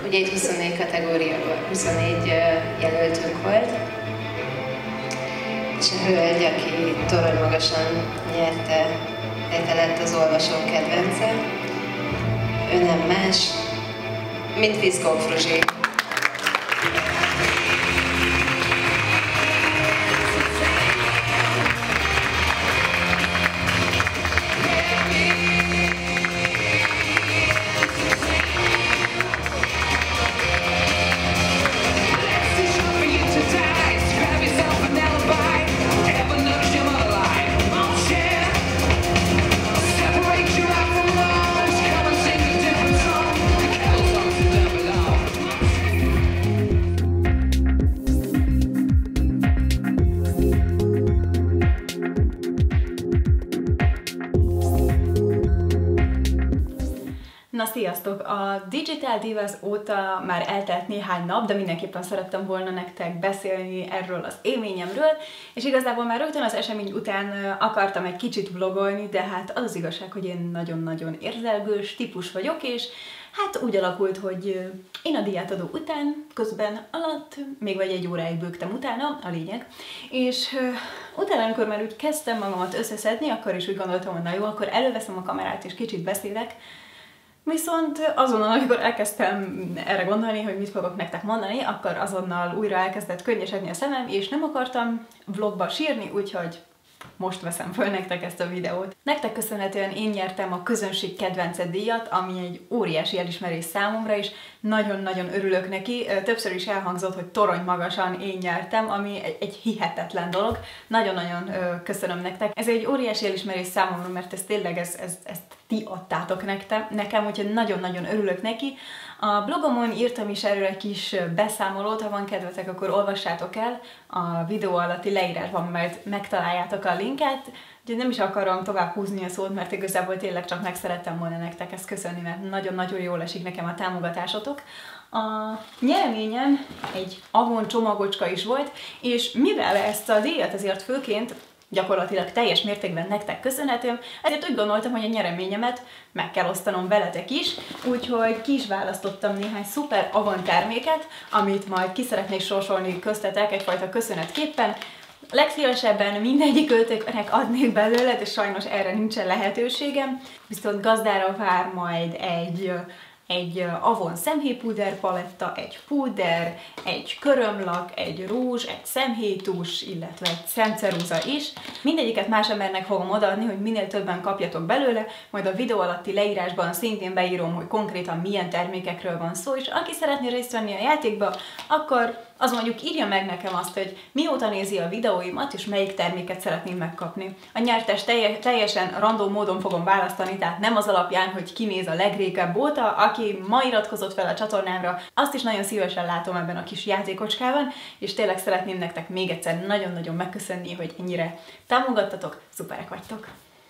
Ugye itt 24 kategóriában 24 jelöltünk volt, és a hölgy, aki torony magasan nyerte, lett az olvasók kedvence, ő nem más, mint Viszkó Fruzsi. Na sziasztok! A Digital Divas óta már eltelt néhány nap, de mindenképpen szerettem volna nektek beszélni erről az élményemről, és igazából már rögtön az esemény után akartam egy kicsit vlogolni, de hát az az igazság, hogy én nagyon-nagyon érzelgős típus vagyok, és hát úgy alakult, hogy én a díjátadó után, közben alatt, még vagy egy óráig bőgtem utána, a lényeg, és utána, amikor már úgy kezdtem magamat összeszedni, akkor is úgy gondoltam, hogy na jó, akkor előveszem a kamerát és kicsit beszélek. Viszont azonnal, amikor elkezdtem erre gondolni, hogy mit fogok nektek mondani, akkor azonnal újra elkezdett könnyesedni a szemem, és nem akartam vlogba sírni, úgyhogy most veszem föl nektek ezt a videót. Nektek köszönhetően én nyertem a közönség kedvence díjat, ami egy óriási elismerés számomra, és nagyon-nagyon örülök neki. Többször is elhangzott, hogy torony magasan én nyertem, ami egy hihetetlen dolog. Nagyon-nagyon köszönöm nektek. Ez egy óriási elismerés számomra, mert ez tényleg ezt ti adtátok nekem, úgyhogy nagyon-nagyon örülök neki. A blogomon írtam is erről egy kis beszámolót, ha van kedvetek, akkor olvassátok el. A videó alatti leírásban majd megtaláljátok a linket. Úgyhogy nem is akarom tovább húzni a szót, mert igazából tényleg csak meg szerettem volna nektek ezt köszönni, mert nagyon-nagyon jól esik nekem a támogatásotok. A nyereményem egy Avon csomagocska is volt, és mivel ezt a díjat ezért főként gyakorlatilag teljes mértékben nektek köszönhetőm, ezért úgy gondoltam, hogy a nyereményemet meg kell osztanom veletek is, úgyhogy ki is választottam néhány szuper Avon terméket, amit majd ki szeretnék sorsolni köztetek egyfajta köszönetképpen. Legszívesebben mindegyik ötöknek adnék belőle, de sajnos erre nincsen lehetőségem, viszont gazdára vár majd egy Avon szemhéjpúder paletta, egy púder, egy körömlak, egy rúzs, egy szemhéjtus, illetve egy szemceruza is. Mindegyiket más embernek fogom odaadni, hogy minél többen kapjatok belőle, majd a videó alatti leírásban szintén beírom, hogy konkrétan milyen termékekről van szó, és aki szeretné részt venni a játékba, akkor az mondjuk írja meg nekem azt, hogy mióta nézi a videóimat, és melyik terméket szeretném megkapni. A nyertes teljesen random módon fogom választani, tehát nem az alapján, hogy kinéz a legrégebb óta, aki ma iratkozott fel a csatornámra, azt is nagyon szívesen látom ebben a kis játékocskában, és tényleg szeretném nektek még egyszer nagyon-nagyon megköszönni, hogy ennyire támogattatok, szuperek vagytok!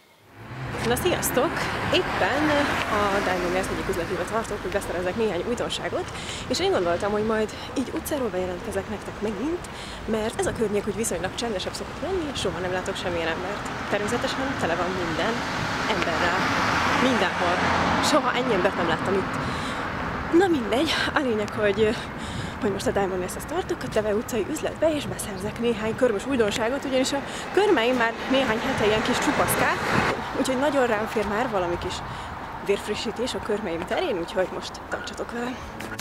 Na sziasztok! Éppen a Diamond Nails egyik üzletébe tartok, hogy beszerezek néhány újdonságot, és én gondoltam, hogy majd így utcáról bejelentkezek nektek megint, mert ez a környék úgy viszonylag csendesebb szokott lenni, és soha nem látok semmilyen embert. Természetesen tele van minden emberrel, mindenhol. Soha ennyi embert nem láttam itt. Na mindegy, a lényeg, hogy most a Diamond Nails-hez tartok, a Teve utcai üzletbe, és beszerzek néhány körmös újdonságot, ugyanis a körmeim már néhány hete ilyen kis csupaszkák, úgyhogy nagyon rám fér már valami kis vérfrissítés a körmeim terén, úgyhogy most tartsatok velem!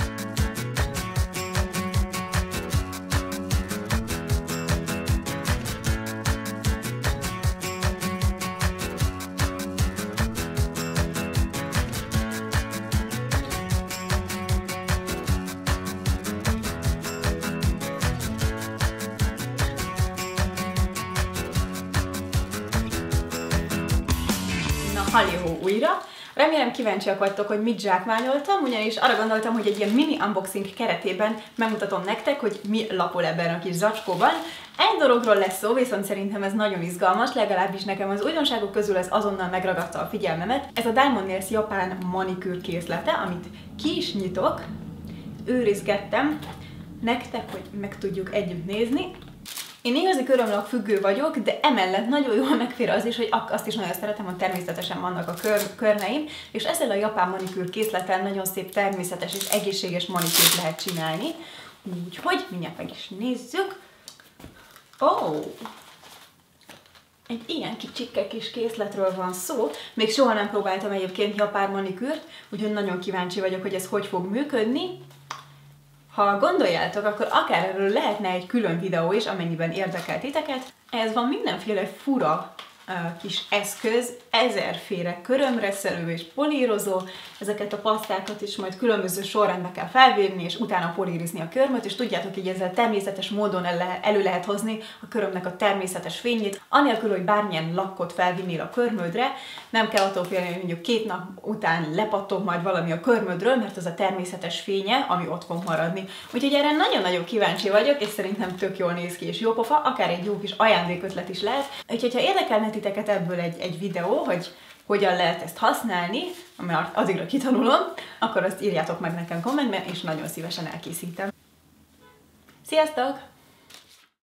Halihó újra! Remélem kíváncsiak vagytok, hogy mit zsákmányoltam, ugyanis arra gondoltam, hogy egy ilyen mini unboxing keretében megmutatom nektek, hogy mi lapol ebben a kis zacskóban. Egy dologról lesz szó, viszont szerintem ez nagyon izgalmas, legalábbis nekem az újdonságok közül ez azonnal megragadta a figyelmemet. Ez a Diamond Nails japán manikűr készlete, amit ki is nyitok, őrizgettem nektek, hogy meg tudjuk együtt nézni. Én igazi körömlak függő vagyok, de emellett nagyon jól megfér az is, hogy azt is nagyon szeretem, hogy természetesen vannak a körmeim, és ezzel a japán manikűr készlettel nagyon szép természetes és egészséges manikűrt lehet csinálni. Úgyhogy mindjárt meg is nézzük. Egy ilyen kicsike kis készletről van szó. Még soha nem próbáltam egyébként japán manikűrt, úgyhogy nagyon kíváncsi vagyok, hogy ez hogy fog működni. Ha gondoljátok, akkor akár erről lehetne egy külön videó is, amennyiben érdekel titeket. Ez van mindenféle fura kis eszköz, 1000-féle körömreszelő és polírozó. Ezeket a pasztákat is majd különböző sorrendbe kell felvédni, és utána polírizni a körmöt, és tudjátok, hogy ezzel természetes módon elő lehet hozni a körömnek a természetes fényét, anélkül, hogy bármilyen lakkot felvinnél a körmödre. Nem kell attól félni, hogy mondjuk 2 nap után lepattog majd valami a körmödről, mert az a természetes fénye, ami ott fog maradni. Úgyhogy erre nagyon-nagyon kíváncsi vagyok, és szerintem tök jól néz ki, és jó pofa, akár egy jó kis ajándékötlet is lehet. Úgyhogy ha érdekelne titeket ebből egy videó, hogy hogyan lehet ezt használni, mert addigra kitanulom, akkor azt írjátok meg nekem kommentben, és nagyon szívesen elkészítem. Sziasztok!